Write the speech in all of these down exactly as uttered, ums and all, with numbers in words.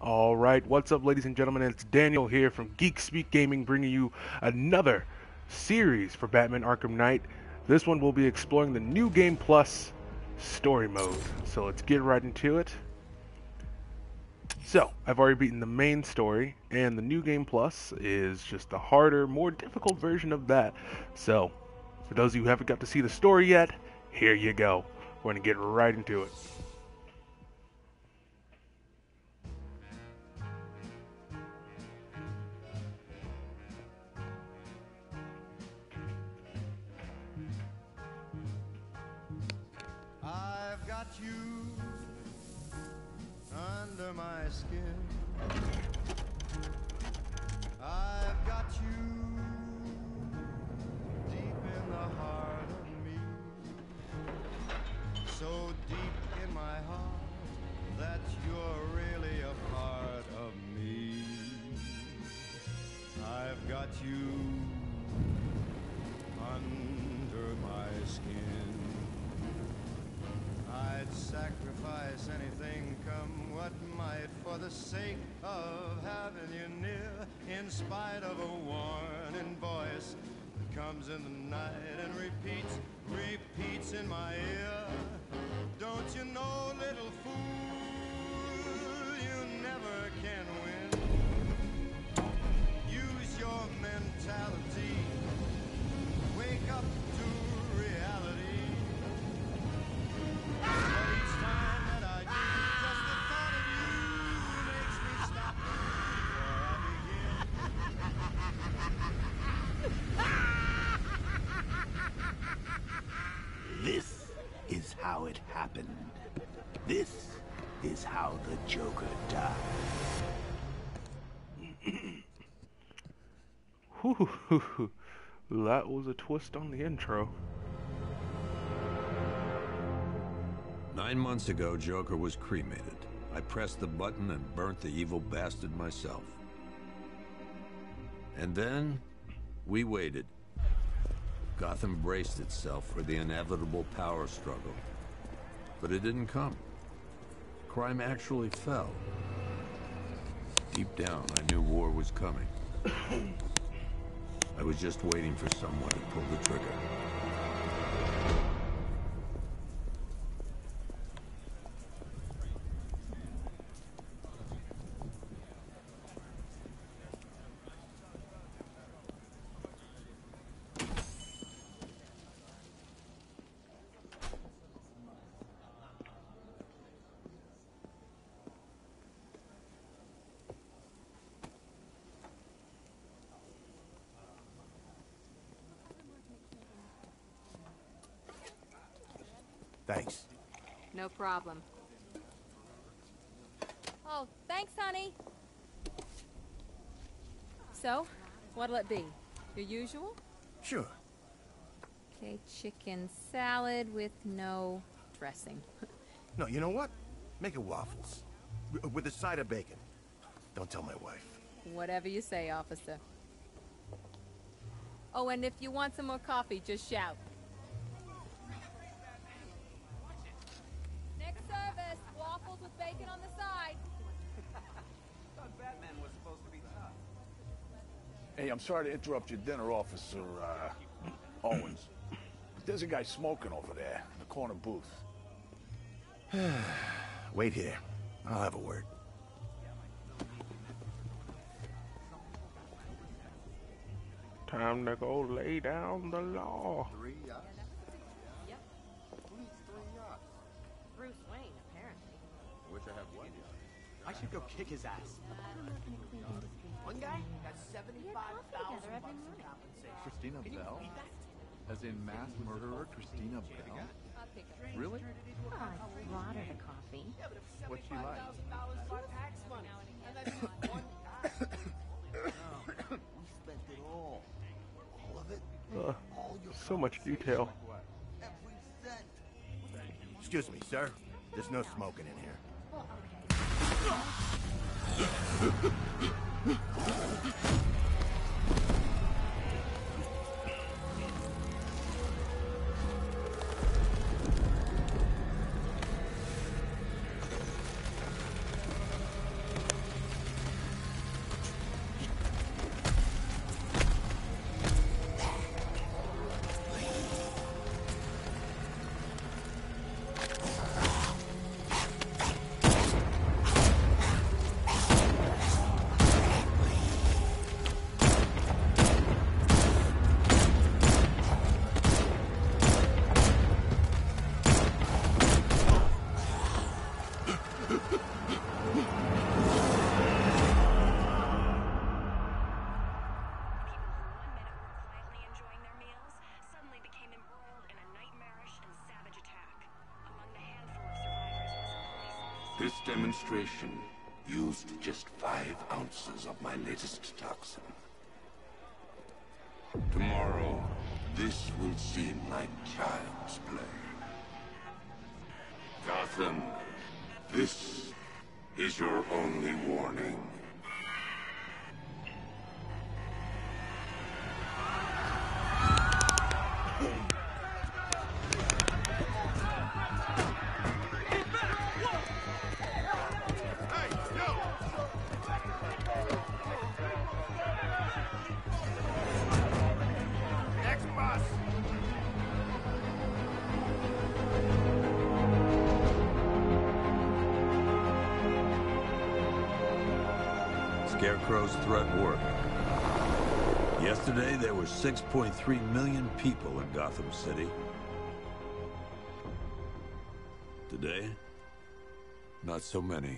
All right, what's up, ladies and gentlemen? It's Daniel here from Geek Speak Gaming, bringing you another series for Batman Arkham Knight. This one will be exploring the New Game Plus story mode. So let's get right into it. So, I've already beaten the main story, and the New Game Plus is just the harder, more difficult version of that. So, for those of you who haven't got to see the story yet, here you go. We're going to get right into it. I've got you under my skin. I've got you deep in the heart of me. So deep in my heart that you're really a part of me. I've got you under my skin. I'd sacrifice anything, come what might, for the sake of having you near, in spite of a warning voice that comes in the night and repeats, repeats in my ear. Don't you know, little fool, you never can win. Use your mentality, wake up to reality. But each time that I do, just the thought of you makes me stop before I begin. This is how it happened. This is how the Joker died. Whew, that was a twist on the intro. Nine months ago, Joker was cremated. I pressed the button and burnt the evil bastard myself. And then, we waited. Gotham braced itself for the inevitable power struggle. But it didn't come. Crime actually fell. Deep down, I knew war was coming. I was just waiting for someone to pull the trigger. Thanks. No problem. Oh, thanks, honey. So, what'll it be? Your usual? Sure. Okay, chicken salad with no dressing. No, you know what? Make it waffles. W- with a side of bacon. Don't tell my wife. Whatever you say, officer. Oh, and if you want some more coffee, just shout. Next service, waffles with bacon on the side. Thought Batman was supposed to be tough. Hey, I'm sorry to interrupt your dinner, Officer uh, Owens. But there's a guy smoking over there in the corner booth. Wait here. I'll have a word. Time to go lay down the law. Three yachts? Yep. Who needs three yachts? Bruce Wayne, apparently. I wish I had one yacht. I should go kick his ass. One guy got seventy-five thousand bucks in compensation. Christina Can you Bell? beat that? As in mass murderer Christina Bell? I'll pick it. Really? Well, I brought her the coffee. Yeah, but it was What's she like? seventy-five thousand dollars for tax money. And that's just one guy. We spent it all. All of it? Uh, All your so much detail. every cent. Excuse me, sir. There's no smoking in here. Well, okay. This demonstration used just five ounces of my latest toxin. Tomorrow, this will seem like child's play. Gotham, this is your only warning. Scarecrow's threat worked. Yesterday, there were six point three million people in Gotham City. Today, not so many.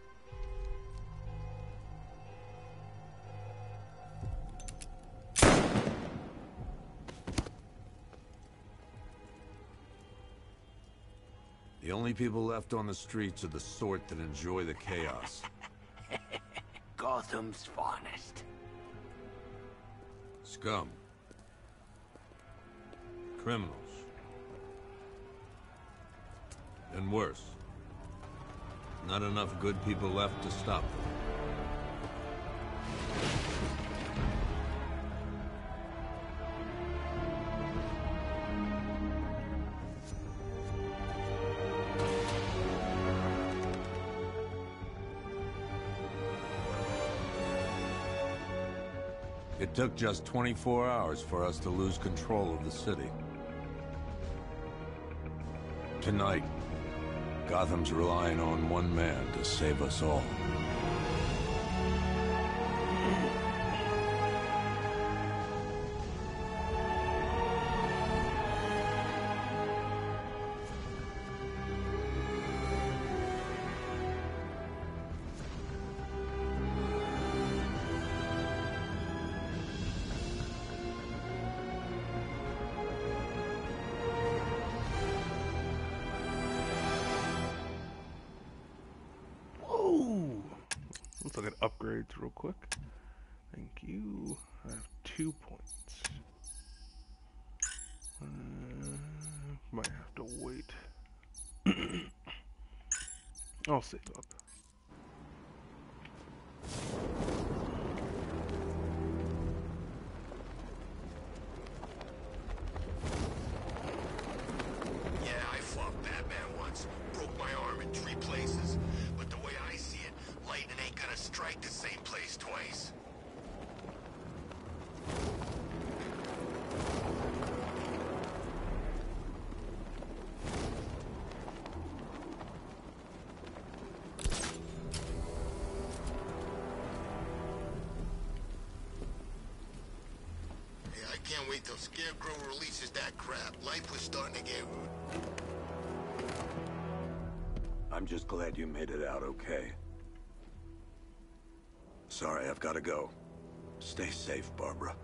The only people left on the streets are the sort that enjoy the chaos. Gotham's finest. Scum. Criminals. And worse. Not enough good people left to stop them. It took just twenty-four hours for us to lose control of the city. Tonight, Gotham's relying on one man to save us all. Let's look at upgrades real quick. Thank you. I have two points. Uh, might have to wait. I'll save up. Yeah, I fought Batman once. Broke my arm in three places. But the way I see it, lightning ain't gonna strike the same place twice. Yeah, I can't wait till Scarecrow releases that crap. Life was starting to get... I'm just glad you made it out okay. Sorry, I've got to go. Stay safe, Barbara.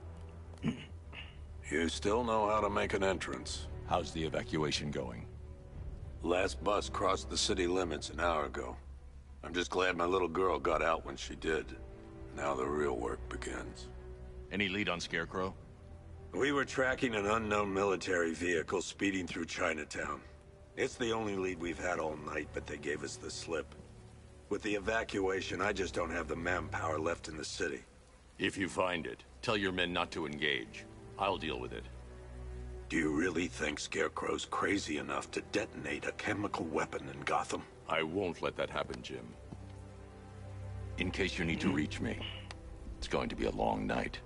You still know how to make an entrance. How's the evacuation going? Last bus crossed the city limits an hour ago. I'm just glad my little girl got out when she did. Now the real work begins. Any lead on Scarecrow? We were tracking an unknown military vehicle speeding through Chinatown. It's the only lead we've had all night, but they gave us the slip. With the evacuation, I just don't have the manpower left in the city. If you find it, tell your men not to engage. I'll deal with it. Do you really think Scarecrow's crazy enough to detonate a chemical weapon in Gotham? I won't let that happen, Jim. In case you need to reach me, it's going to be a long night.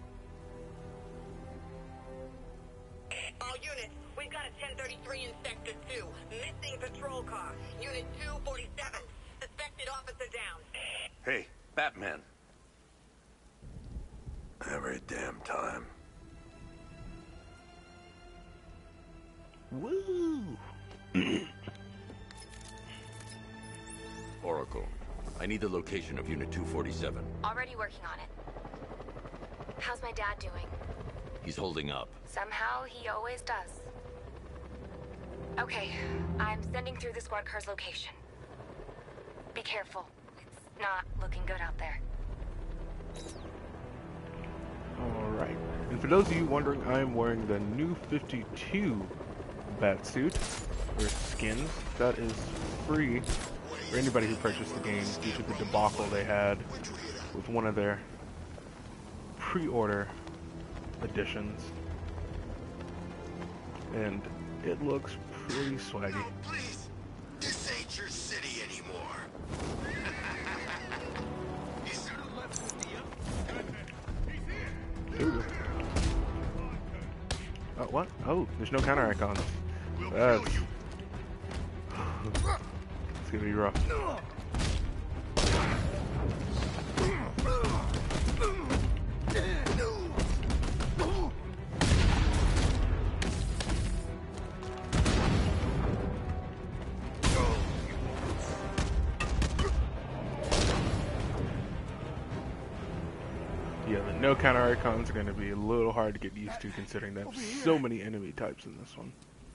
All units, we've got a ten thirty-three in Sector two. Missing patrol car. Unit two forty-seven. Suspected officer down. Hey, Batman. Every damn time. Woo! Oracle, I need the location of Unit two forty-seven. Already working on it. How's my dad doing? He's holding up. Somehow, he always does. Okay, I'm sending through the squad car's location. careful. It's not looking good out there. Alright. And for those of you wondering, I am wearing the new fifty-two Batsuit, or skins. That is free for anybody who purchased the game due to the debacle they had with one of their pre-order editions. And it looks pretty swaggy. No, please! This ain't your city anymore! You should have left with the... Here we go. Oh, what? Oh, there's no counter icons. That's... It's gonna be rough. Yeah, the no counter icons are going to be a little hard to get used to considering there's so many enemy types in this one.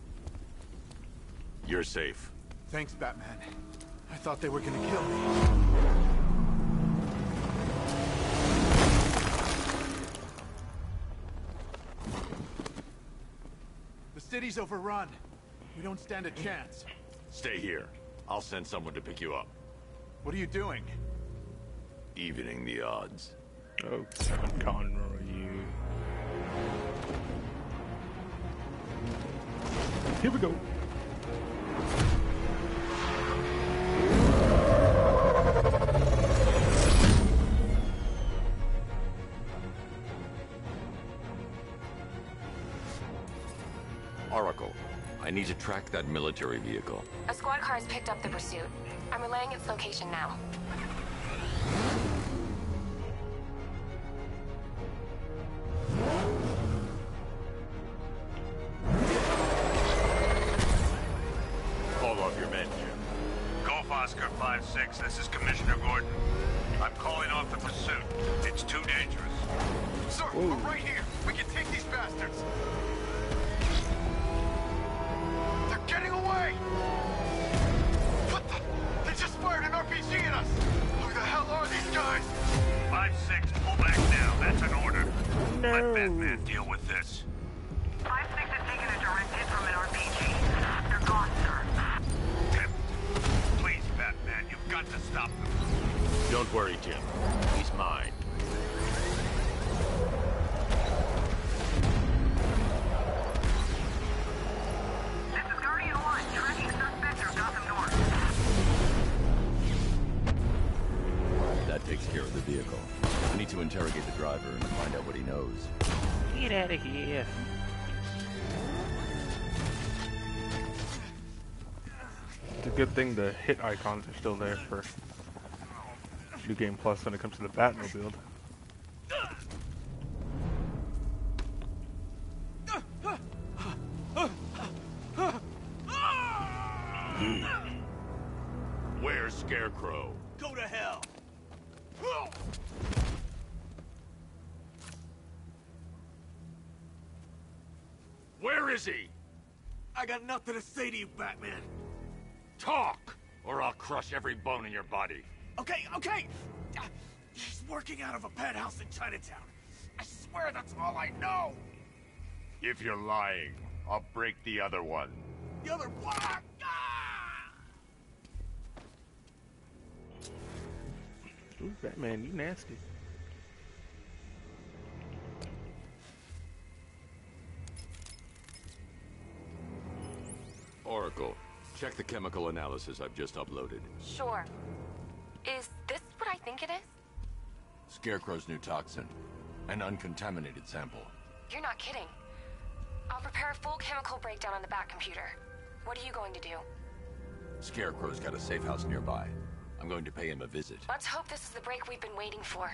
You're safe. Thanks, Batman. I thought they were gonna kill me. The city's overrun. We don't stand a chance. Stay here. I'll send someone to pick you up. What are you doing? Evening the odds. Oh, Kevin Conroy, you. Here we go. Oracle, I need to track that military vehicle. A squad car has picked up the pursuit. I'm relaying its location now. Call off your men, Jim. Golf Oscar five six, this is Commissioner Gordon. I'm calling off the pursuit. It's too dangerous. Sir, Whoa. we're right here. We can take these bastards. They're getting away! What the? They just fired an R P G at us! Who the hell are these guys? five six, pull back now. That's an order. No. Let Batman deal with this. five six has taken a direct hit from an R P G. They're gone, sir. Tim, please, Batman, you've got to stop them. Don't worry, Jim. He's mine. This is Guardian one, tracking suspect through Gotham North. That takes care of the vehicle. I need to interrogate the driver and find out what he knows. Get out of here. It's a good thing the hit icons are still there for New Game Plus when it comes to the Batmobile. Where's Scarecrow? Go to hell! Where is he? I got nothing to say to you, Batman. Talk, or I'll crush every bone in your body. Okay, okay! He's working out of a penthouse in Chinatown. I swear that's all I know! If you're lying, I'll break the other one. The other one! Ah! Ooh, Batman, you nasty. Oracle, check the chemical analysis I've just uploaded. Sure. Is this what I think it is? Scarecrow's new toxin. An uncontaminated sample. You're not kidding. I'll prepare a full chemical breakdown on the Bat computer. What are you going to do? Scarecrow's got a safe house nearby. I'm going to pay him a visit. Let's hope this is the break we've been waiting for.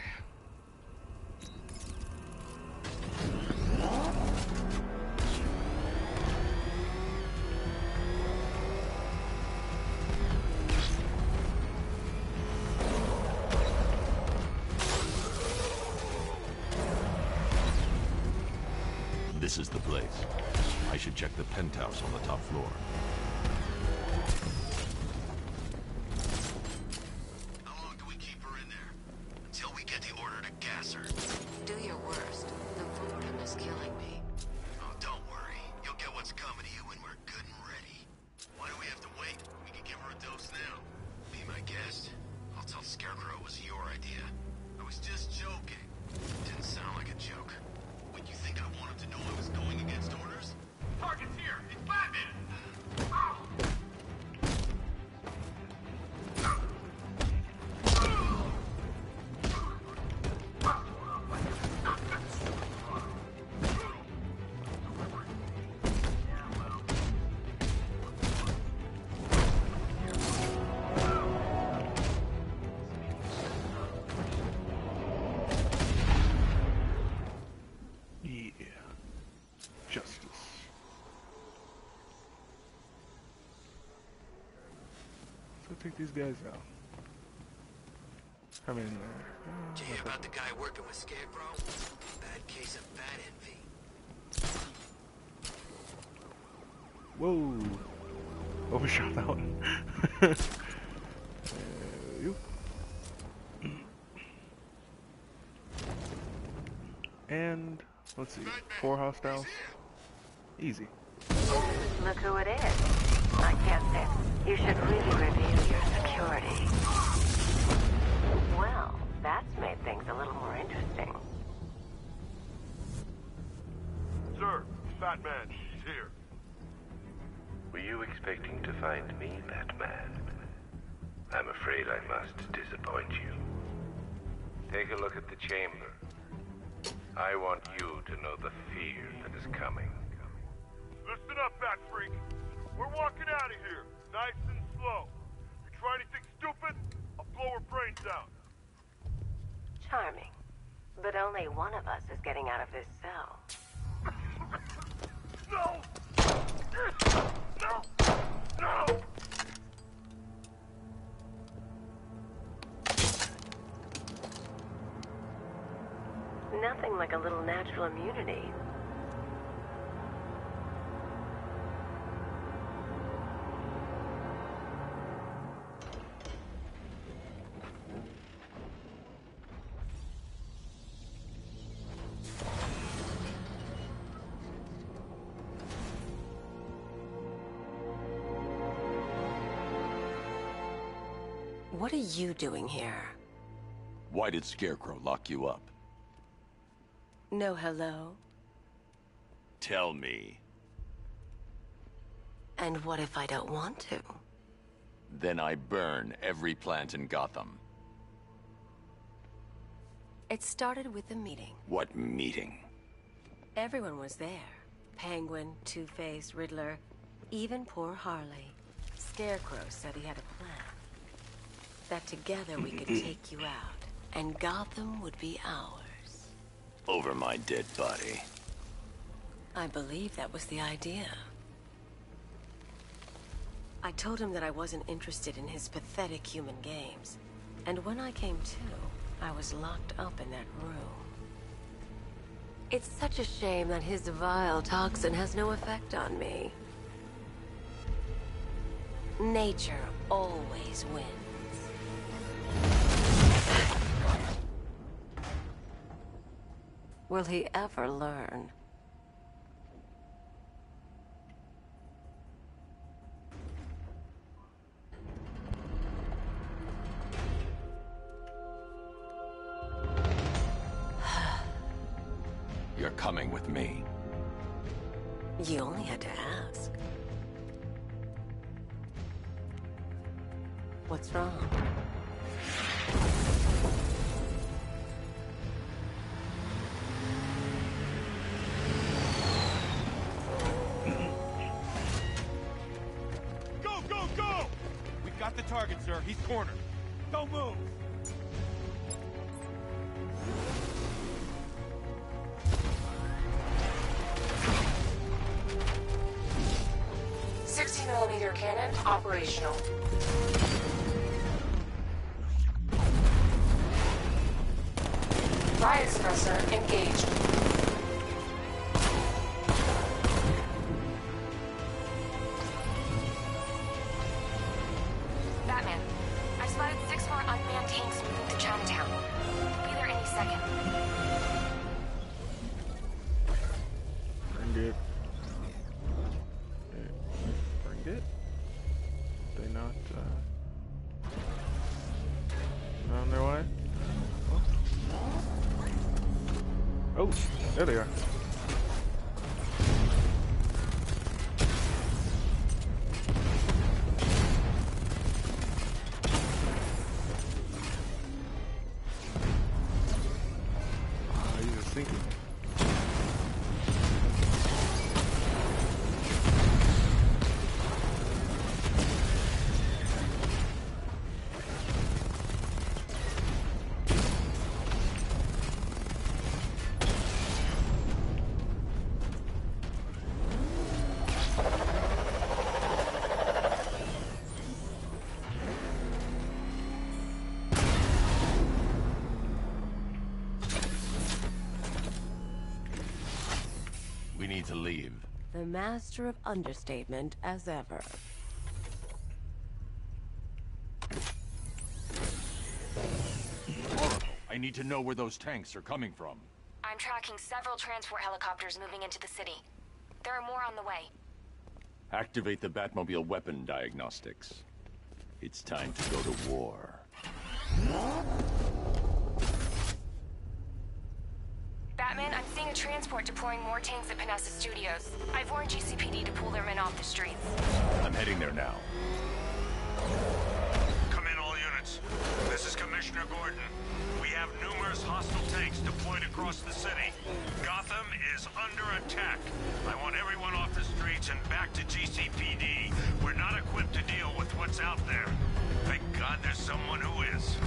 This is the place. I should check the penthouse on the top floor. Let's go take these guys out. Come in there. Did you hear about the guy working with Scarecrow? Bad case of fat envy. Whoa. Overshot that one. uh, you. And let's see. Four hostiles. Easy. Look who it is. I guess it. You should really review your security. Well, that's made things a little more interesting. Sir, Fat Man, she's here. Were you expecting to find me, Batman? I'm afraid I must disappoint you. Take a look at the chamber. I want you to know the fear that is coming. Listen up, Bat Freak. We're walking out of here, nice and slow. You try anything stupid, I'll blow her brains out. Charming. But only one of us is getting out of this cell. No! No! No! Nothing like a little natural immunity. What are you doing here? Why did Scarecrow lock you up? No hello? Tell me. And what if I don't want to? Then I burn every plant in Gotham. It started with a meeting. What meeting? Everyone was there. Penguin, Two-Face, Riddler, even poor Harley. Scarecrow said he had a plan. That together we could take you out, and Gotham would be ours. Over my dead body. I believe that was the idea. I told him that I wasn't interested in his pathetic human games. And when I came to, I was locked up in that room. It's such a shame that his vile toxin has no effect on me. Nature always wins. Will he ever learn? You're coming with me. You only had to ask. What's wrong? Go, go, go! We got the target, sir. He's cornered. Don't move! sixty millimeter cannon operational. Riot suppressor engaged. Batman, I've spotted six more unmanned tanks moving through Chinatown. They'll be there any second. Bring it. Bring it. They not uh, on their way? Oh, there they are. Ah, he's just sinking. to leave. The master of understatement as ever. Oracle, I need to know where those tanks are coming from. I'm tracking several transport helicopters moving into the city. There are more on the way. Activate the Batmobile weapon diagnostics. It's time to go to war. Batman, I'm seeing a transport deploying more tanks at Panessa Studios. I've warned G C P D to pull their men off the streets. I'm heading there now. Come in, all units. This is Commissioner Gordon. We have numerous hostile tanks deployed across the city. Gotham is under attack. I want everyone off the streets and back to G C P D. We're not equipped to deal with what's out there. Thank God there's someone who is.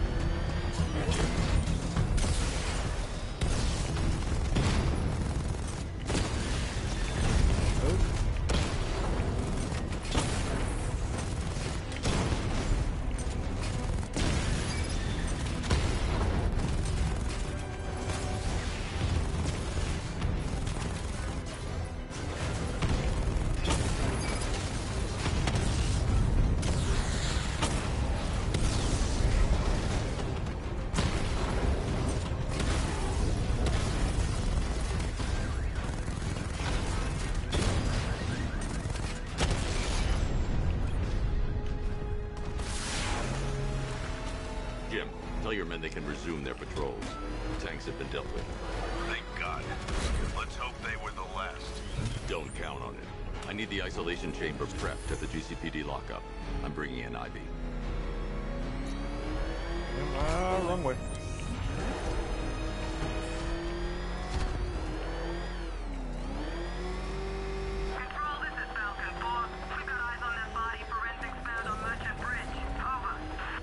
Jim, tell your men they can resume their patrols. The tanks have been dealt with. Thank God. Let's hope they were the last. Don't count on it. I need the isolation chamber prepped at the G C P D lockup. I'm bringing in Ivy. Ah, uh, wrong way. Control, this is Falcon four. We've got eyes on that body. Forensics found on Merchant Bridge. Over.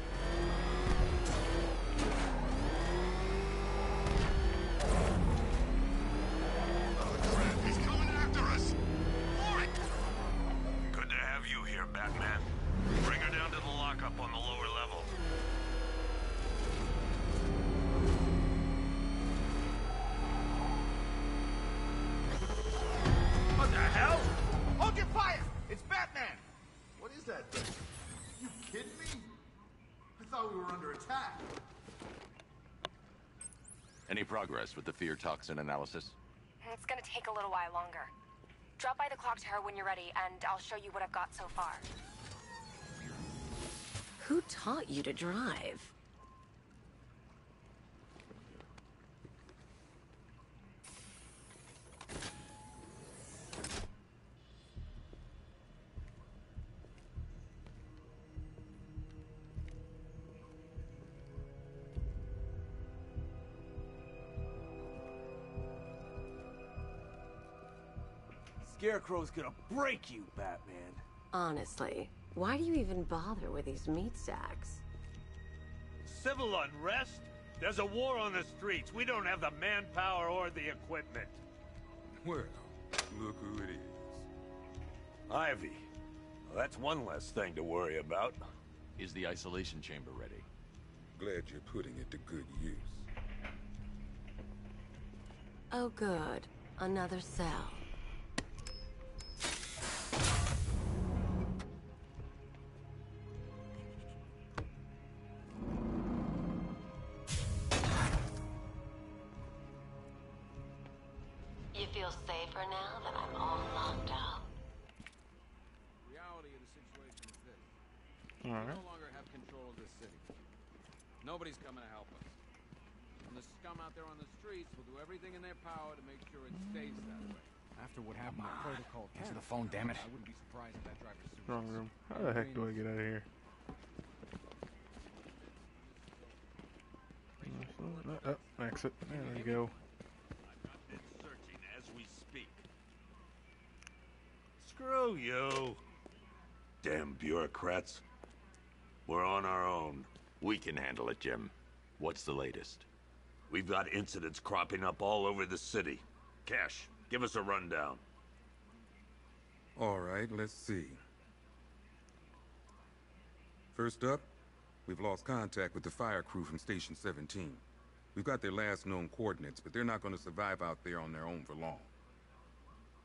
He's coming after us! Good to have you here, Batman. Bring her down to the lockup on the lower level. What the hell? Hold your fire! It's Batman! What is that thing? You kidding me? I thought we were under attack. Any progress with the fear toxin analysis? It's gonna take a little while longer. Drop by the clock tower when you're ready, and I'll show you what I've got so far. Who taught you to drive? Scarecrow's gonna break you, Batman. Honestly, why do you even bother with these meat sacks? Civil unrest? There's a war on the streets. We don't have the manpower or the equipment. Well, look who it is. Ivy. Well, that's one less thing to worry about. Is the isolation chamber ready? Glad you're putting it to good use. Oh good, another cell. You feel safer now that I'm all locked out? Reality of the situation is this. All right. We no longer have control of this city. Nobody's coming to help us. And the scum out there on the streets will do everything in their power to make sure it stays that way. After what happened to Protocol, answer the phone, damn it. I wouldn't be surprised if that driver's suicide. Wrong room. How the heck do I get out of here? Uh, uh, exit. There we go. As we speak. Screw you. Damn bureaucrats. We're on our own. We can handle it, Jim. What's the latest? We've got incidents cropping up all over the city. Cash, give us a rundown. All right, let's see. First up, we've lost contact with the fire crew from Station seventeen. We've got their last known coordinates, but they're not going to survive out there on their own for long.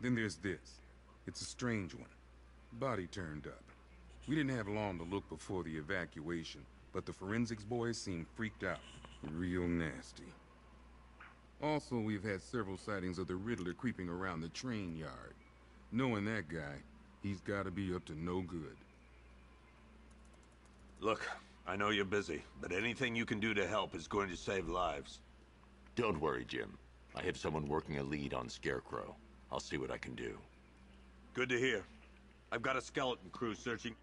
Then there's this. It's a strange one. Body turned up. We didn't have long to look before the evacuation, but the forensics boys seemed freaked out. Real nasty. Also, we've had several sightings of the Riddler creeping around the train yard. Knowing that guy, he's gotta be up to no good. Look, I know you're busy, but anything you can do to help is going to save lives. Don't worry, Jim. I have someone working a lead on Scarecrow. I'll see what I can do. Good to hear. I've got a skeleton crew searching.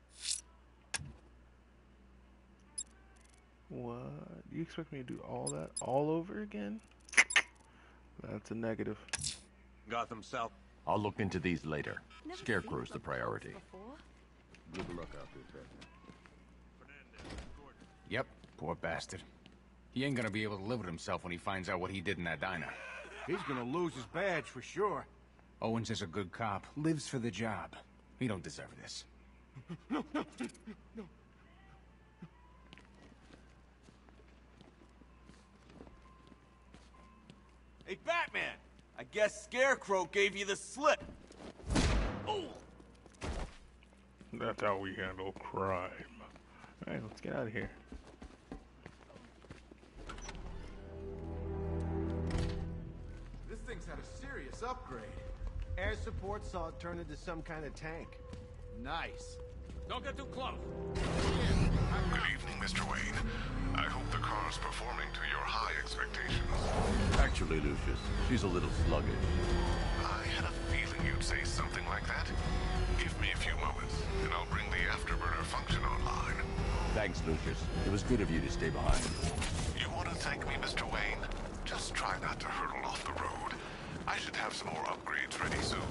What? You expect me to do all that all over again? That's a negative. Gotham South. I'll look into these later. Scarecrow's the priority. Good luck out there, Batman. Yep, poor bastard. He ain't gonna be able to live with himself when he finds out what he did in that diner. He's gonna lose his badge for sure. Owens is a good cop, lives for the job. He don't deserve this. No, no, no. Hey, Batman! I guess Scarecrow gave you the slip. Oh! That's how we handle crime. Alright, let's get out of here. This thing's had a serious upgrade. Air support saw it turn into some kind of tank. Nice. Don't get too close. Good evening, Mister Wayne. I hope the car's performing to your high expectations. Actually, Lucius, she's a little sluggish. I had a feeling you'd say something like that. Give me a few moments, and I'll bring the afterburner function online. Thanks, Lucius. It was good of you to stay behind. You want to thank me, Mister Wayne? Just try not to hurtle off the road. I should have some more upgrades ready soon.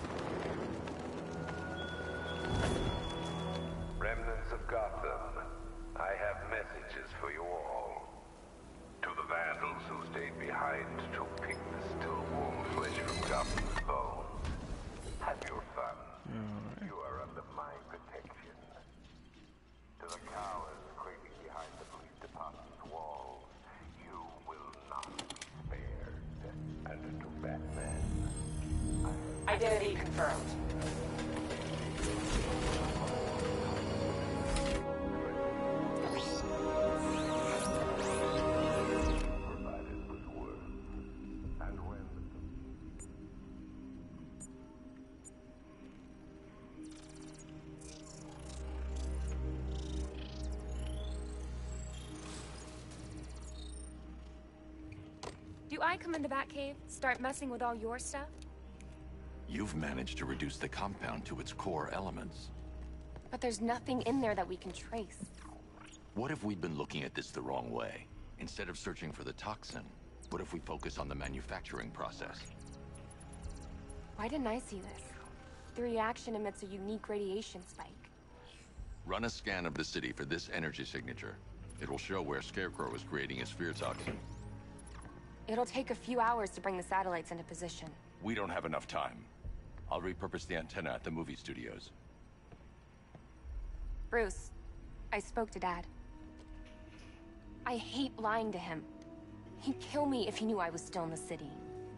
Remnants of Gotham, I have messages for you all. To the vandals who stayed behind to pick the still warm flesh from Gotham's bones, have your fun. Right. You are under my protection. To the cowards creeping behind the police department's walls, you will not be spared. And to Batman, Identity confirmed. Do I come into Batcave, start messing with all your stuff? You've managed to reduce the compound to its core elements. But there's nothing in there that we can trace. What if we'd been looking at this the wrong way? Instead of searching for the toxin, what if we focus on the manufacturing process? Why didn't I see this? The reaction emits a unique radiation spike. Run a scan of the city for this energy signature. It will show where Scarecrow is creating his fear toxin. It'll take a few hours to bring the satellites into position. We don't have enough time. I'll repurpose the antenna at the movie studios. Bruce, I spoke to Dad. I hate lying to him. He'd kill me if he knew I was still in the city.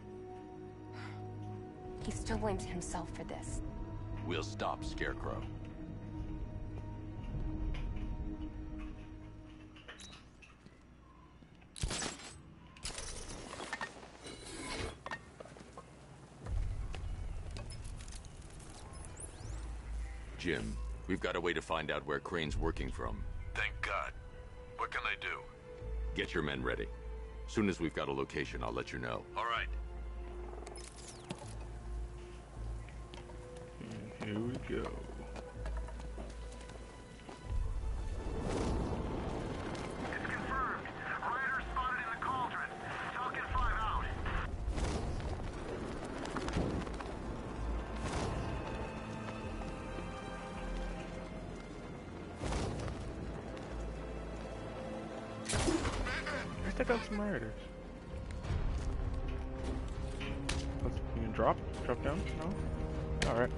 He still blames himself for this. We'll stop Scarecrow. Jim, we've got a way to find out where Crane's working from. Thank God. What can I do? Get your men ready. Soon as we've got a location, I'll let you know. All right. And here we go. It's confirmed. Rider spotted in the cauldron. Falcon five out. Let's take out some riders. Let's, you can drop? Drop down? No? Alright.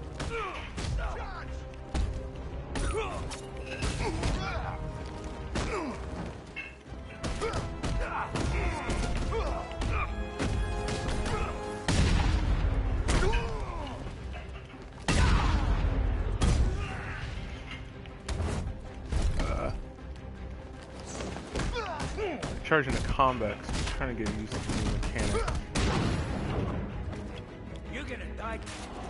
Charging the combat, so I'm trying to get used to the new mechanic. You're gonna die.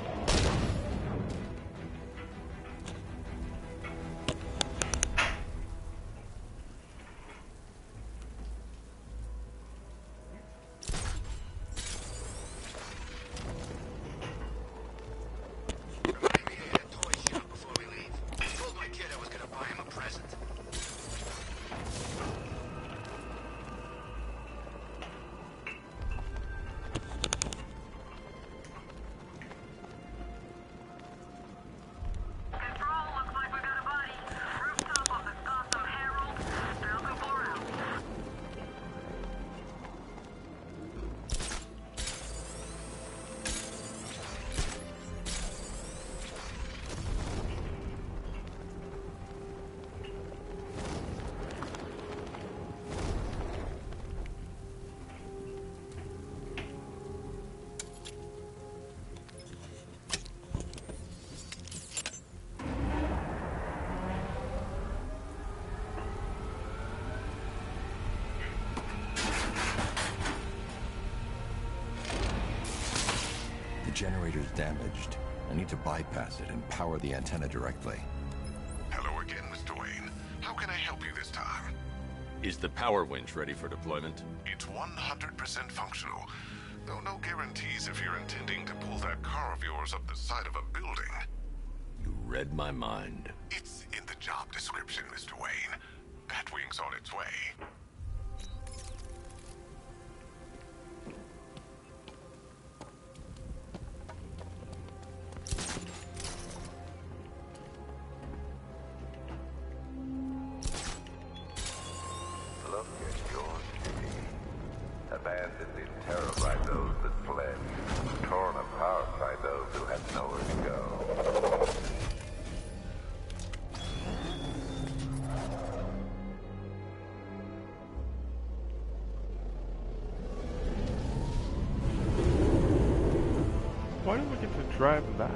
The generator's damaged. I need to bypass it and power the antenna directly. Hello again, Mister Wayne. How can I help you this time? Is the power winch ready for deployment? It's one hundred percent functional, though no guarantees if you're intending to pull that car of yours up the side of a building. You read my mind. It's in the job description, Mister Wayne. Batwing's on its way. Look at your city. Abandoned in terror by those that fled. Torn apart by those who had nowhere to go. Why do we get to drive that?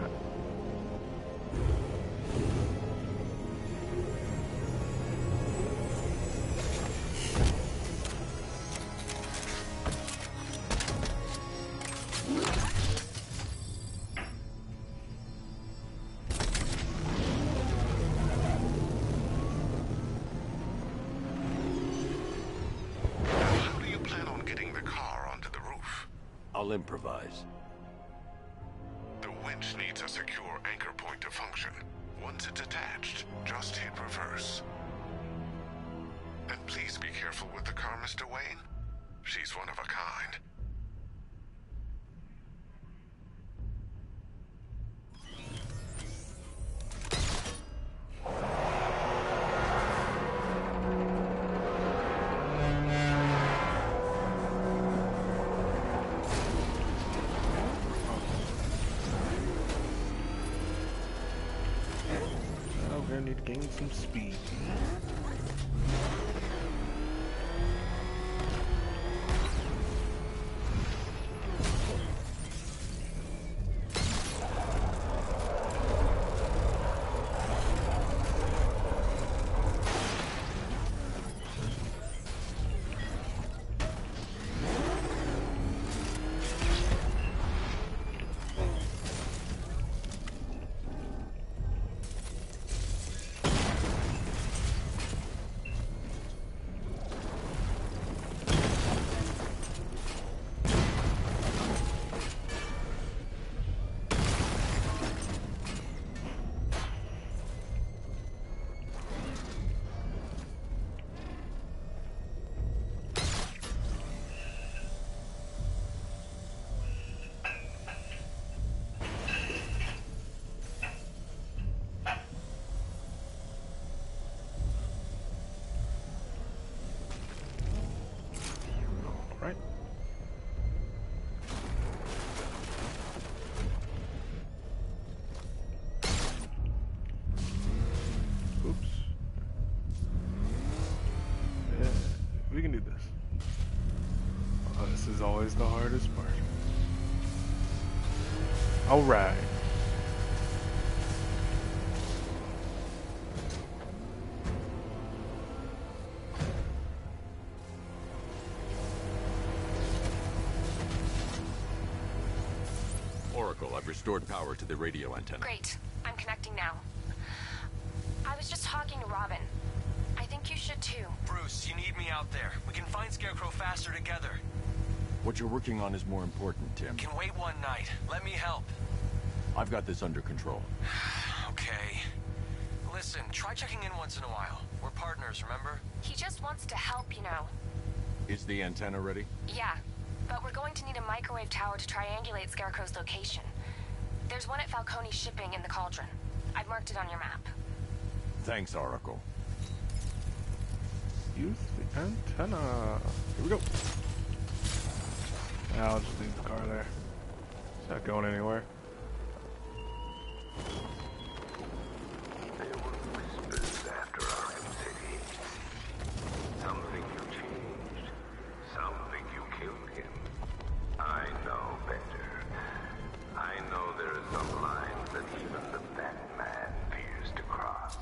How do you plan on getting the car onto the roof? I'll improvise. The winch needs a secure anchor point to function. Once it's attached, just hit reverse. And please be careful with the car, Mister Wayne. She's one of a kind. Oh, we're gonna need to gain some speed. Right. Oops. Yeah, we can do this. Oh, this is always the hardest part. Alright. restored power to the radio antenna. Great. I'm connecting now. I was just talking to Robin. I think you should too. Bruce, you need me out there. We can find Scarecrow faster together. What you're working on is more important, Tim. Can wait one night. Let me help. I've got this under control. Okay. Listen, try checking in once in a while. We're partners, remember? He just wants to help, you know. Is the antenna ready? Yeah, but we're going to need a microwave tower to triangulate Scarecrow's location. There's one at Falcone Shipping in the Cauldron. I've marked it on your map. Thanks, Oracle. Use the antenna. Here we go. I'll just leave the car there. It's not going anywhere. There were whispers after Arkham City. Some think you changed. Some think you killed him. I know better. I know there are some lines that even the Batman fears to cross.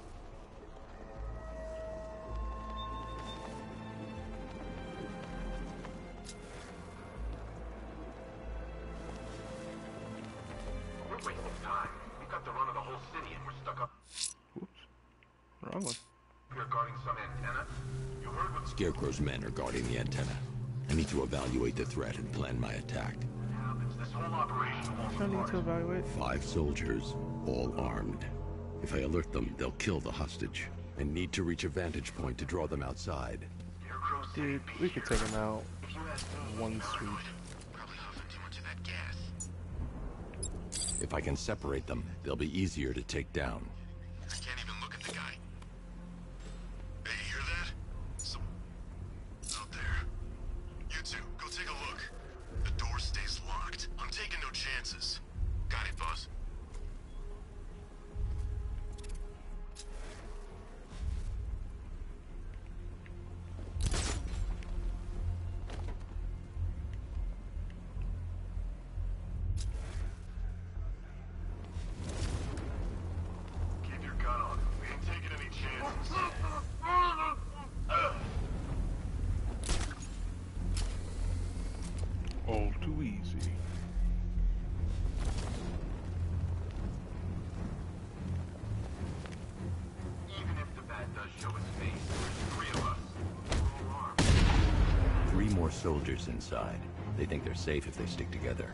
We're wasting time. We've got the run of the whole city and we're stuck up. Wrong one. We're guarding some antenna. You heard what Scarecrow's men are guarding the antenna. I need to evaluate the threat and plan my attack. happens. This whole operation falls I need apart. to evaluate. Five soldiers, all armed. If I alert them, they'll kill the hostage. I need to reach a vantage point to draw them outside. Dude, we could take him out. One sweep. If I can separate them, they'll be easier to take down. I can't even look at the guy. Hey, you hear that? Some... out there. You two, go take a look. The door stays locked. I'm taking no chances. Got it, boss. Keep your gun on. We ain't taking any chances. All too easy. Even if the bat does show its face, there's three of us. We're all armed. Three more soldiers inside. They think they're safe if they stick together.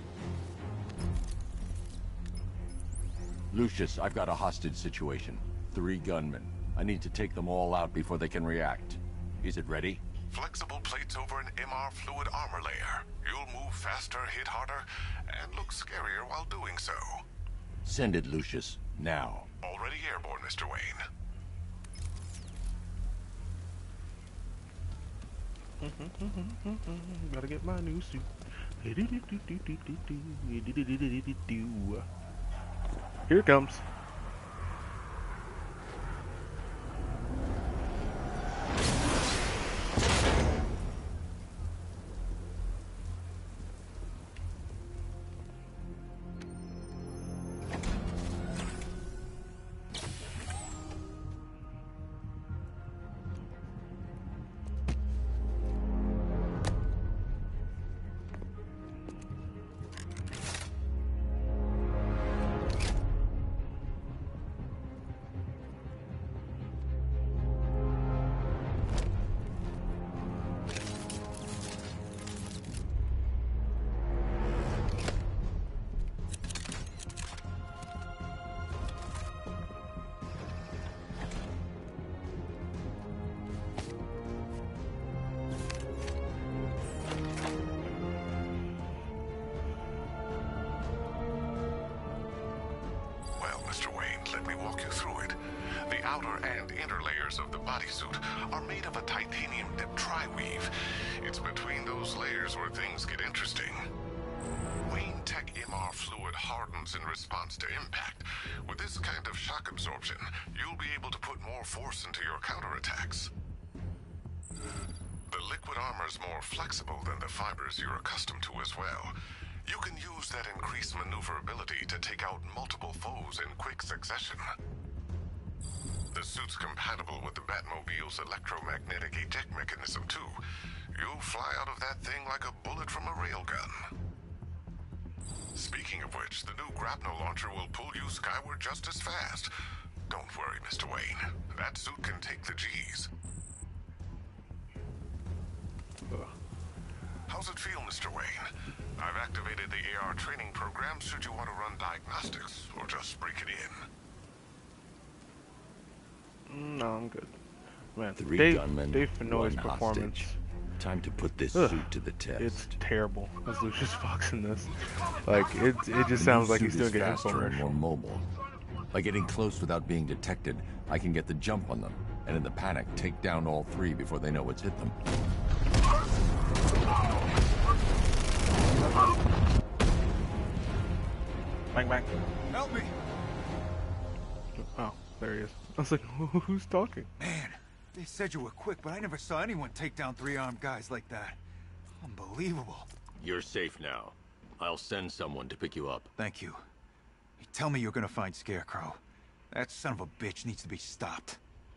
Lucius, I've got a hostage situation. Three gunmen. I need to take them all out before they can react. Is it ready? Flexible plates over an M R fluid armor layer. You'll move faster, hit harder, and look scarier while doing so. Send it, Lucius. Now. Already airborne, Mister Wayne. Gotta get my new suit. Here it comes. Well, Mister Wayne, let me walk you through it. The outer and inner layers of the bodysuit are made of a titanium-dipped tri-weave. It's between those layers where things get interesting. Wayne Tech M R fluid hardens in response to impact. With this kind of shock absorption, you'll be able to put more force into your counterattacks. The liquid armor's more flexible than the fibers you're accustomed to as well. You can use that increased maneuverability to take out multiple foes in quick succession. The suit's compatible with the Batmobile's electromagnetic eject mechanism, too. You'll fly out of that thing like a bullet from a railgun. Speaking of which, the new grapnel launcher will pull you skyward just as fast. Don't worry, Mister Wayne. That suit can take the G's. Ugh. How's it feel, Mister Wayne? I've activated the A R training program should you want to run diagnostics, or just break it in. No, I'm good. Man, Three Dave, gunmen, Dave Fennoy's one performance. hostage. Time to put this Ugh, suit to the test. It's terrible as Lucius Fox in this. Like, it, it just The sounds new like he's suit doing is an faster and infomercial. more mobile. By getting close without being detected, I can get the jump on them, and in the panic, take down all three before they know what's hit them. Bang, bang. Help me! Oh, there he is. I was like, who's talking? Man, they said you were quick, but I never saw anyone take down three armed guys like that. Unbelievable. You're safe now. I'll send someone to pick you up. Thank you. Hey, tell me you're gonna find Scarecrow. That son of a bitch needs to be stopped.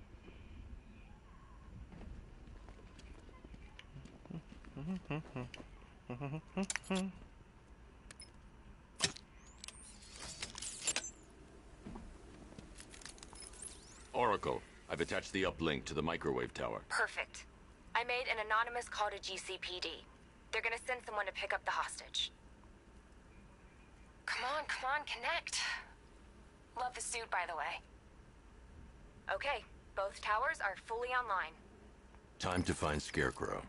Oracle, I've attached the uplink to the microwave tower. Perfect. I made an anonymous call to G C P D. They're gonna send someone to pick up the hostage. Come on, come on, connect. Love the suit, by the way. Okay, both towers are fully online. Time to find Scarecrow.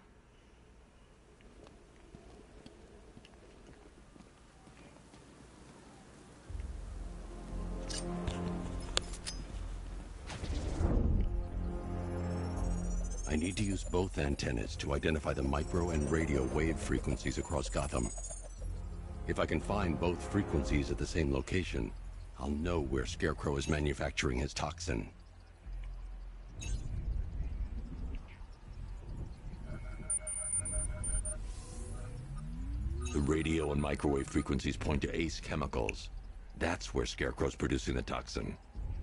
I need to use both antennas to identify the micro and radio wave frequencies across Gotham. If I can find both frequencies at the same location, I'll know where Scarecrow is manufacturing his toxin. The radio and microwave frequencies point to Ace Chemicals. That's where Scarecrow's producing the toxin.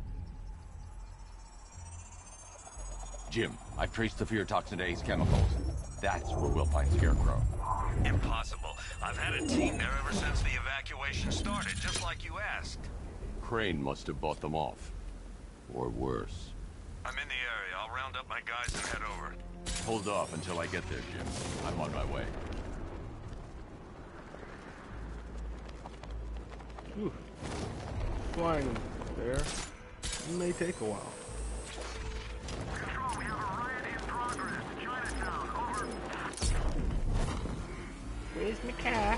Jim, I've traced the fear toxin to Ace Chemicals. That's where we'll find Scarecrow. Impossible. I've had a team there ever since the evacuation started, just like you asked. Crane must have bought them off. Or worse. I'm in the area. I'll round up my guys and head over. Hold off until I get there, Jim. I'm on my way. Ooh. Flying there may take a while. Where's my car?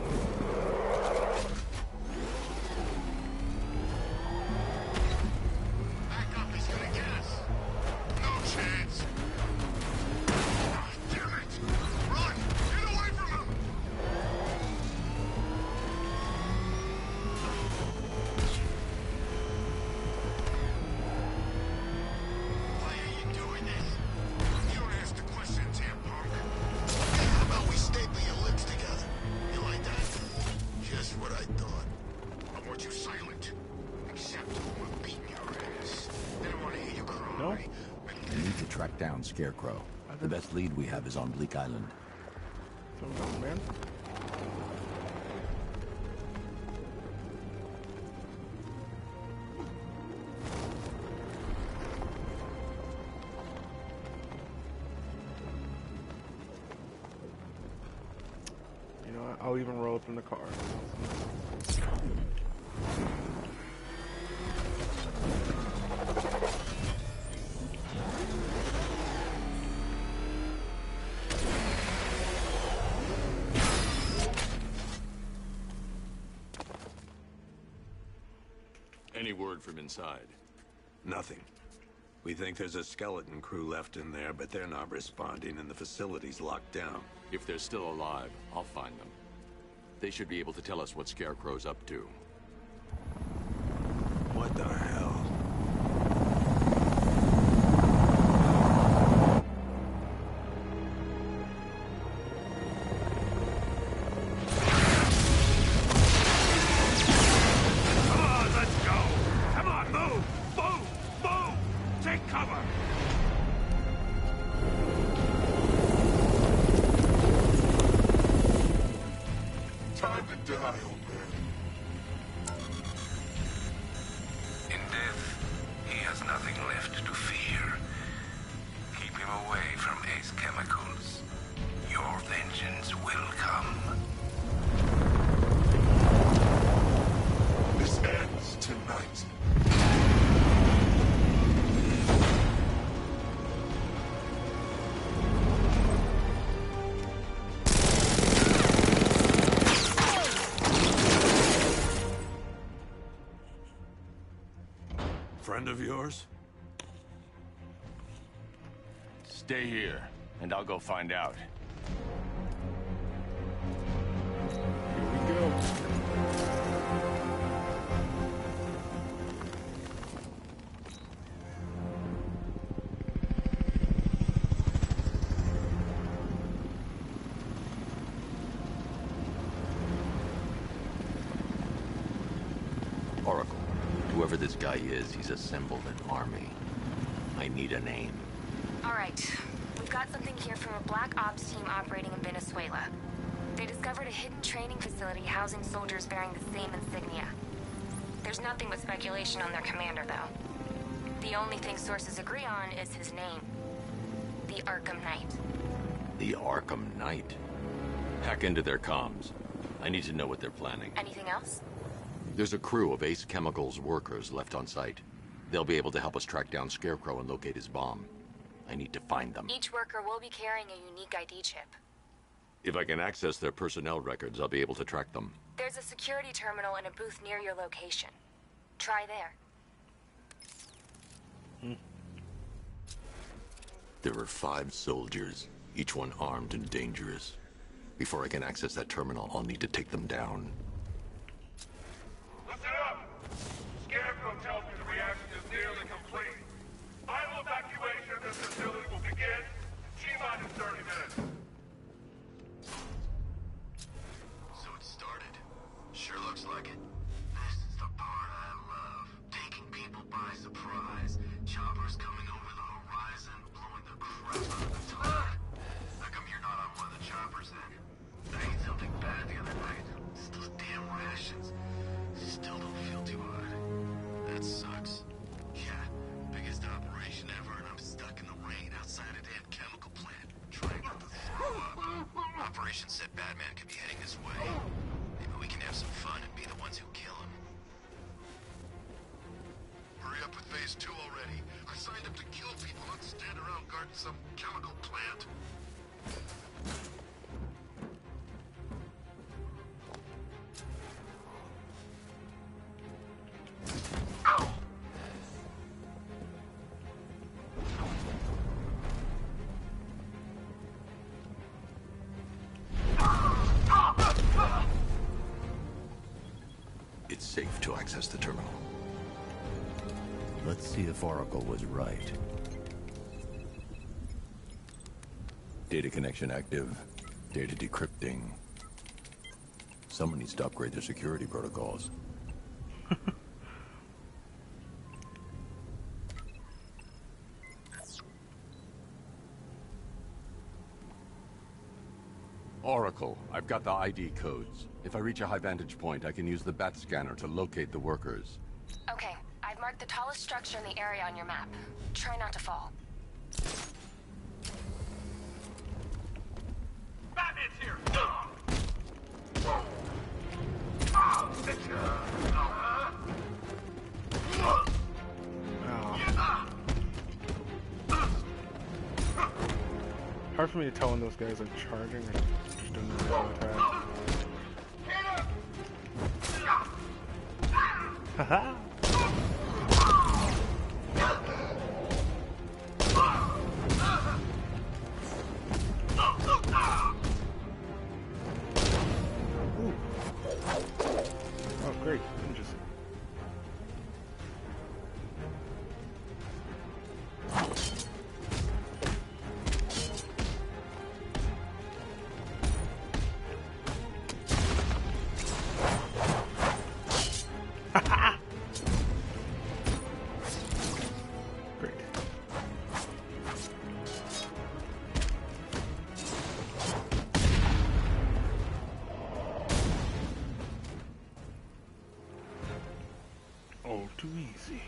Back up, he's gonna get us. No chance. Damn it! Run! Get away from him! Why are you doing this? You don't ask the questions here, punk. Hey, how about we staple your lips together? You like that? Just what I thought. I want you silent. Except when we're beating your ass. They don't want to hear you cry. No? We need to track down Scarecrow. The best lead we have is on Bleak Island. Come on, man. You know what? I'll even roll up in the car. Any word from inside? Nothing. We think there's a skeleton crew left in there, but they're not responding and the facility's locked down. If they're still alive, I'll find them. They should be able to tell us what Scarecrow's up to. What the hell? Come on, let's go! Come on, move! Move! Move! Take cover! Time to die, old man. of yours? Stay here, and I'll go find out. Here we go. Oracle, whoever this guy is, he's assembled an army. I need a name. All right. We've got something here from a Black Ops team operating in Venezuela. They discovered a hidden training facility housing soldiers bearing the same insignia. There's nothing but speculation on their commander, though. The only thing sources agree on is his name. The Arkham Knight. The Arkham Knight? Hack into their comms. I need to know what they're planning. Anything else? There's a crew of Ace Chemicals workers left on site. They'll be able to help us track down Scarecrow and locate his bomb. I need to find them. Each worker will be carrying a unique I D chip. If I can access their personnel records, I'll be able to track them. There's a security terminal in a booth near your location. Try there. Hmm. There are five soldiers, each one armed and dangerous. Before I can access that terminal, I'll need to take them down. Listen up! Scarecrow tells me the reaction is nearly complete. Final evacuation of this facility will begin T-minus thirty minutes. So it started. Sure looks like it. This is the part I love. Taking people by surprise. Choppers coming over the horizon, blowing the crap out of the target. How come you're not on one of the choppers then? I ate something bad the other night. It's those damn rations. Still don't feel too hot. That sucks. Yeah, biggest operation ever, and I'm stuck in the rain outside a damn chemical plant, trying not to throw up. Operation said Batman could be heading this way. Maybe we can have some fun and be the ones who kill him. Hurry up with phase two already. I signed up to kill people, not stand around guarding some chemical plant. It's safe to access the terminal. Let's see if Oracle was right. Data connection active. Data decrypting. Someone needs to upgrade their security protocols. Oracle, I've got the I D codes. If I reach a high vantage point, I can use the bat scanner to locate the workers. Okay, I've marked the tallest structure in the area on your map. Try not to fall. Batman's here! Hard for me to tell when those guys are charging or just doing their own attack. Haha! Oh, great. Ninjas. Great. Oh, too easy.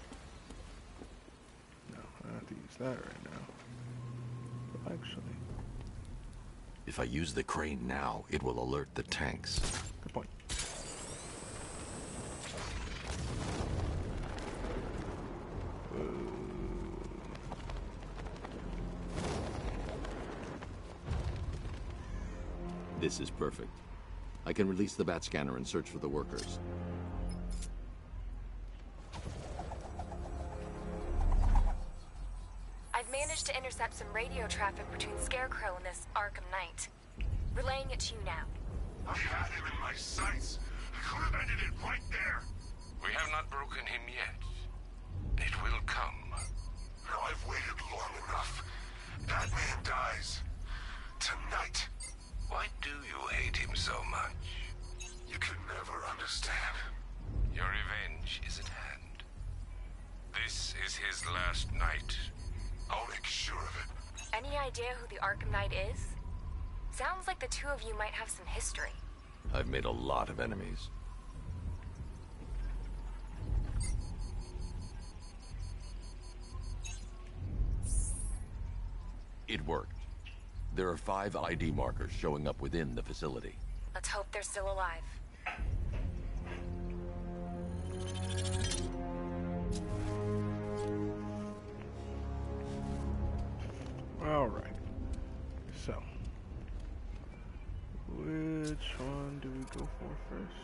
No, I have to use that right now. But actually, If I use the crane now, it will alert the tanks. good point. This is perfect. I can release the bat scanner and search for the workers. managed to intercept some radio traffic between Scarecrow and this Arkham Knight. Relaying it to you now. I had him in my sights. I could have ended it right there. We have not broken him yet. It will come. Now I've waited long enough. Batman dies. Tonight. Why do you hate him so much? You can never understand. Your revenge is at hand. This is his last night. I'll make sure of it. Any idea who the Arkham Knight is? Sounds like the two of you might have some history. I've made a lot of enemies. It worked. There are five I D markers showing up within the facility. Let's hope they're still alive. All right. So, which one do we go for first?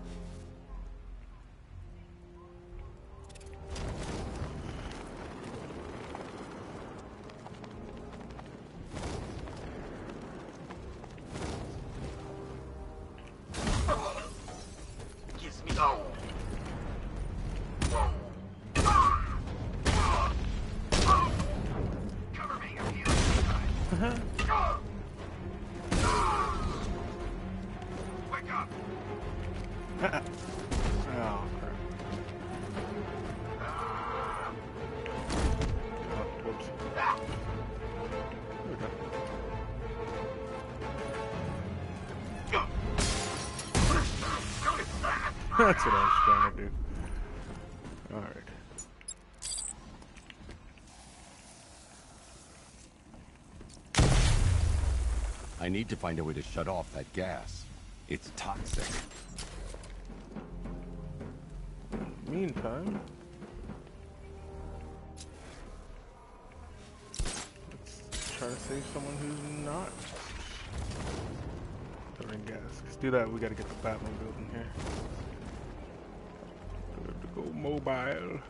Gives me oh. Cover me, I'm healing. Wake up. Oh crap. Oh, whoops. There we go. That's what I was trying to do. Alright. I need to find a way to shut off that gas. It's toxic. Meantime, let's try to save someone who's not throwing gas. Let's do that. We gotta get the Batmobile in here. Good to go mobile.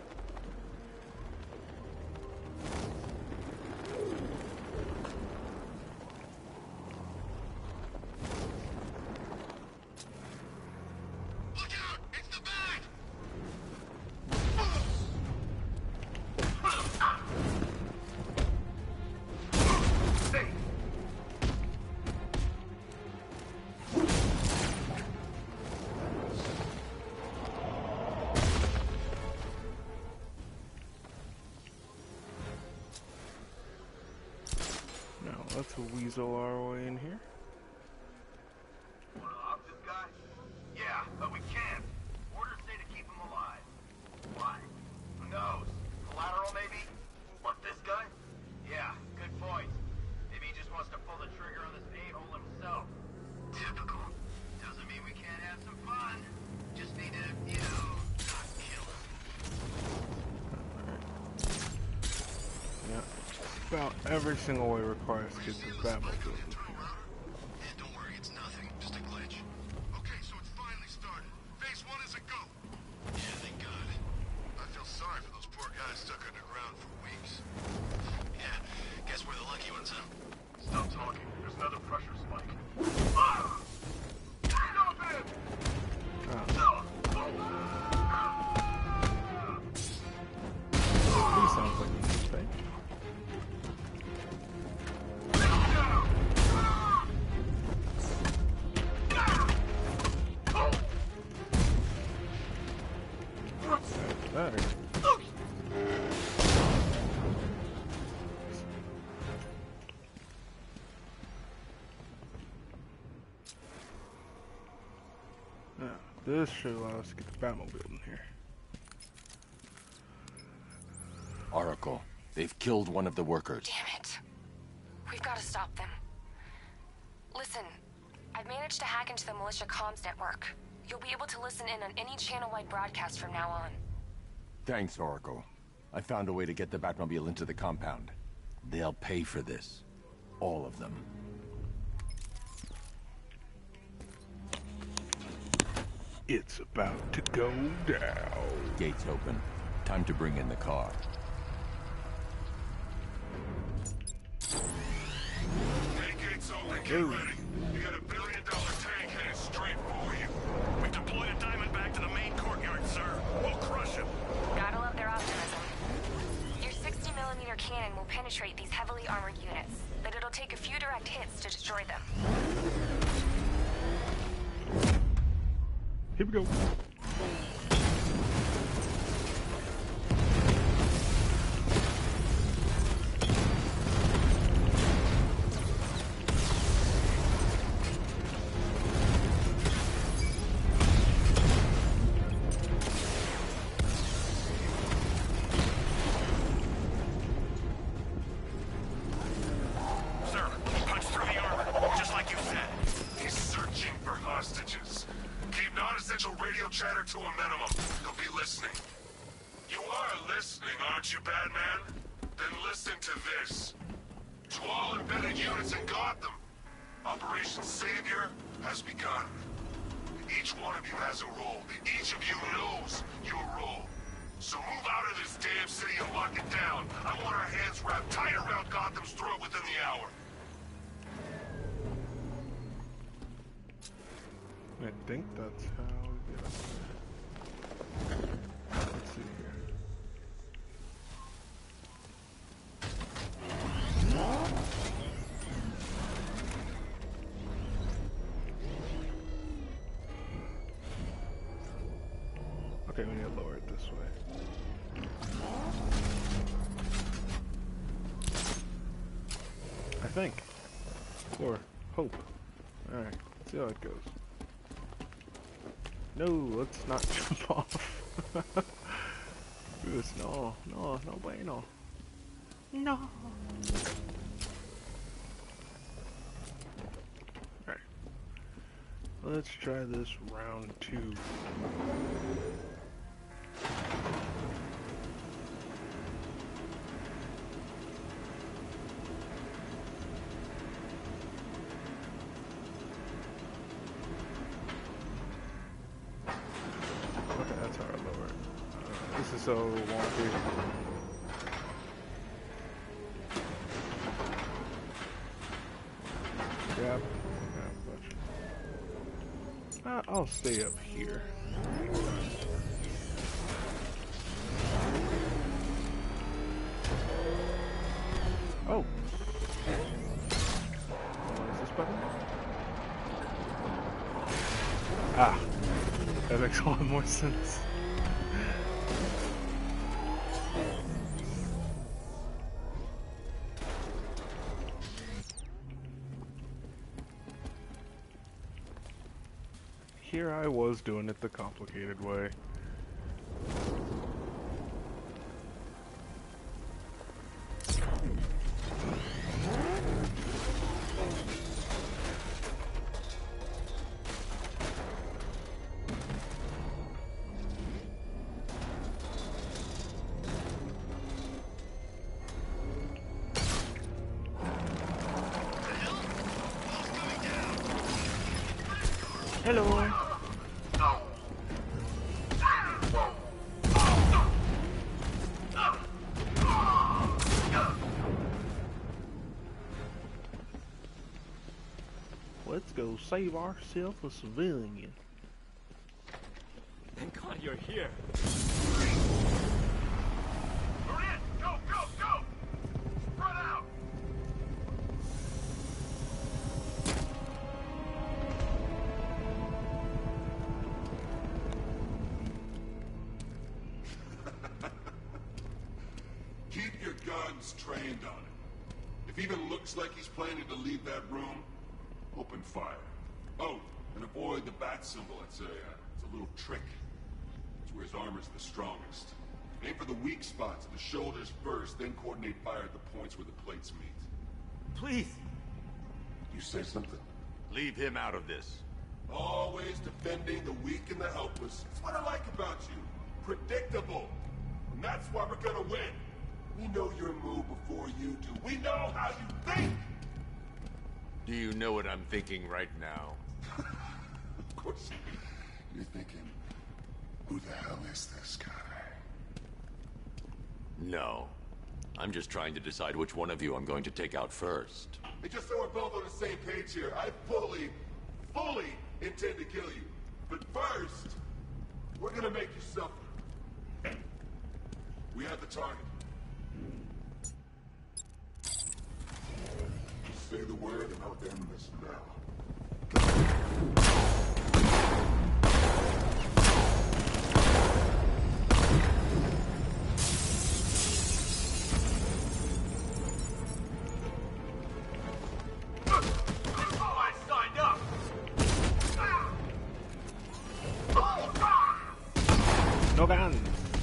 Let's weasel our way in here. Wanna off this guy? Yeah, but we can't. Orders say to keep him alive. Why? Who knows? Collateral, maybe? What, this guy? Yeah, good point. Maybe he just wants to pull the trigger on this a-hole himself. Typical. Doesn't mean we can't have some fun. Just need to, you know, not kill him. Yeah. About every single way requires to get the Batmobile. Don't worry, it's nothing. Just a glitch. Okay, so it's finally started. Phase one is a go. Yeah, thank God. I feel sorry for those poor guys stuck underground for weeks. Yeah, guess we're the lucky ones, huh? Stop talking. There's another pressure spike. Ah! Stop it! Oh. He sounds like a mistake. Better. Now, this should allow us to get the Batmobile in here. Oracle, they've killed one of the workers. Damn it. We've got to stop them. Listen, I've managed to hack into the militia comms network. You'll be able to listen in on any channel-wide broadcast from now on. Thanks, Oracle. I found a way to get the Batmobile into the compound. They'll pay for this. All of them. It's about to go down. Gates open. Time to bring in the car. Get ready. You got a billion dollar tank headed straight for you. We deployed a Diamondback to the main courtyard, sir. We'll crush him. Gotta love their optimism. Your sixty millimeter cannon will penetrate these heavily armored units, but it'll take a few direct hits to destroy them. Here we go. Chatter to a minimum. He'll be listening. You are listening, aren't you, Batman? Then listen to this. To all embedded units in Gotham, Operation Savior has begun. Each one of you has a role. Each of you knows your role. So move out of this damn city and lock it down. I want our hands wrapped tight around Gotham's throat within the hour. I think that's how we get up there. Let's see here. Okay, we need to lower it this way. I think. Or hope. Alright, let's see how it goes. No, let's not jump off. Goose, no, no, no bueno. No. Alright. Let's try this round two. So wonky. Grab, grab a bunch. Uh, I'll stay up here. Oh. What is this button? Ah. That makes a lot more sense. Here I was doing it the complicated way. Hello. Let's go save ourselves a civilian. Thank God you're here. Maria, go, go, go! Spread out! Keep your guns trained on him. If he even looks like he's planning to leave that room, open fire. Oh, and avoid the bat symbol. It's a, uh, it's a little trick. It's where his armor's the strongest. Aim for the weak spots at the shoulders first, then coordinate fire at the points where the plates meet. Please. You say something? Leave him out of this. Always defending the weak and the helpless. That's what I like about you. Predictable. And that's why we're gonna win. We know your move before you do. We know how you think! Do you know what I'm thinking right now? Of course. You're thinking, who the hell is this guy? No. I'm just trying to decide which one of you I'm going to take out first. Hey, just so we're both on the same page here, I fully, fully intend to kill you. But first, we're gonna make you suffer. We have the target. Say the word and I'll end this now. I signed up! No guns.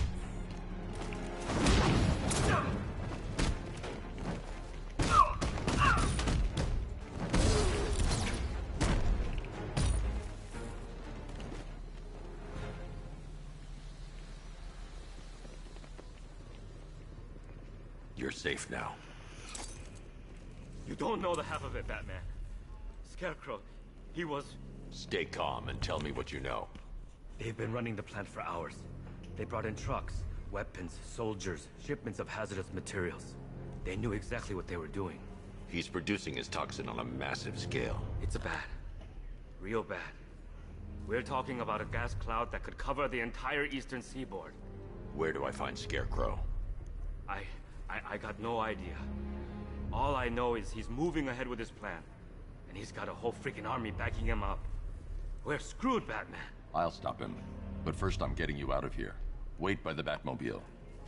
You're safe now. You don't know the half of it, Batman. Scarecrow, he was... Stay calm and tell me what you know. They've been running the plant for hours. They brought in trucks, weapons, soldiers, shipments of hazardous materials. They knew exactly what they were doing. He's producing his toxin on a massive scale. It's bad. Real bad. We're talking about a gas cloud that could cover the entire eastern seaboard. Where do I find Scarecrow? I... I, I got no idea. All I know is he's moving ahead with his plan. And he's got a whole freaking army backing him up. We're screwed, Batman. I'll stop him. But first I'm getting you out of here. Wait by the Batmobile.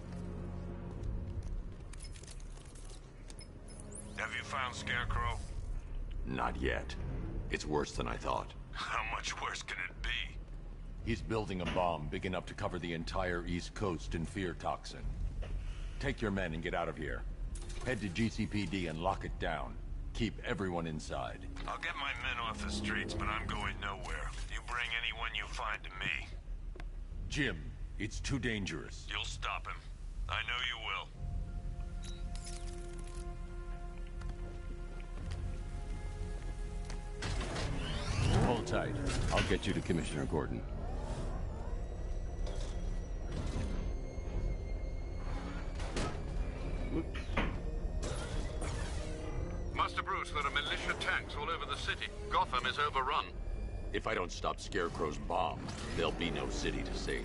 Have you found Scarecrow? Not yet. It's worse than I thought. How much worse can it be? He's building a bomb big enough to cover the entire East Coast in fear toxin. Take your men and get out of here. Head to G C P D and lock it down. Keep everyone inside. I'll get my men off the streets, but I'm going nowhere. You bring anyone you find to me. Jim, it's too dangerous. You'll stop him. I know you will. Hold tight. I'll get you to Commissioner Gordon. Master Bruce, there are militia tanks all over the city. Gotham is overrun. If I don't stop Scarecrow's bomb, there'll be no city to save.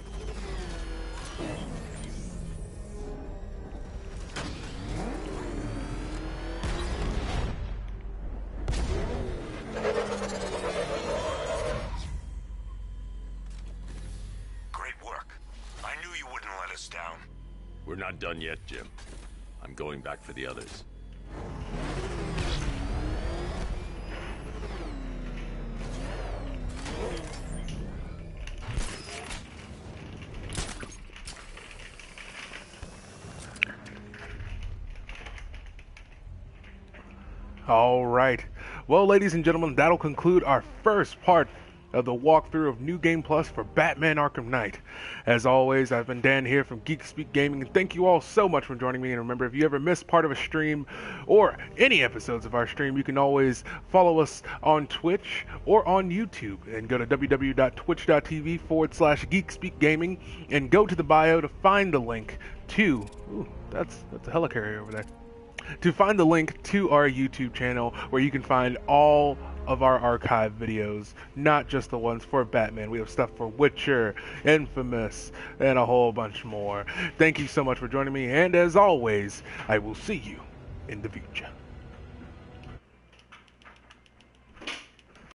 Great work. I knew you wouldn't let us down. We're not done yet, Jim. I'm going back for the others. All right. Well, ladies and gentlemen, that'll conclude our first part of the walkthrough of New Game Plus for Batman Arkham Knight. As always, I've been Dan here from Geek Speak Gaming, and thank you all so much for joining me. And remember, if you ever miss part of a stream or any episodes of our stream, you can always follow us on Twitch or on YouTube and go to www.twitch.tv forward slash Geek Speak Gaming and go to the bio to find the link to, ooh, that's, that's a helicarrier over there. To find the link to our YouTube channel where you can find all of our archive videos, not just the ones for Batman. We have stuff for Witcher, Infamous, and a whole bunch more. Thank you so much for joining me, and as always, I will see you in the future.